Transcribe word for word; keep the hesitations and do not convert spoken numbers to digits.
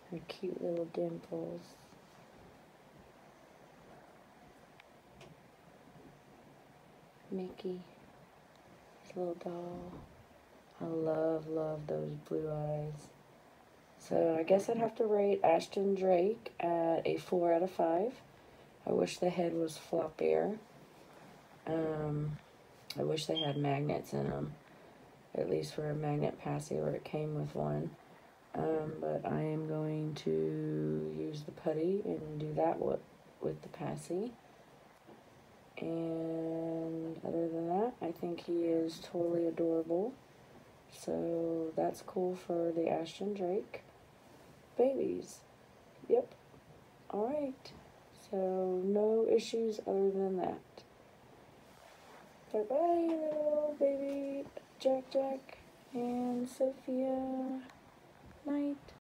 Her cute little dimples. Mickey, his little doll. I love, love those blue eyes. So I guess I'd have to rate Ashton Drake at a four out of five. I wish the head was floppier. Um, I wish they had magnets in them, at least for a magnet passy where it came with one. Um, but I am going to use the putty and do that with, with the passy. And other than that, I think he is totally adorable. So that's cool for the Ashton Drake babies. Yep. Alright. So no issues other than that. Bye bye, little baby Jack Jack and Sophia. Night.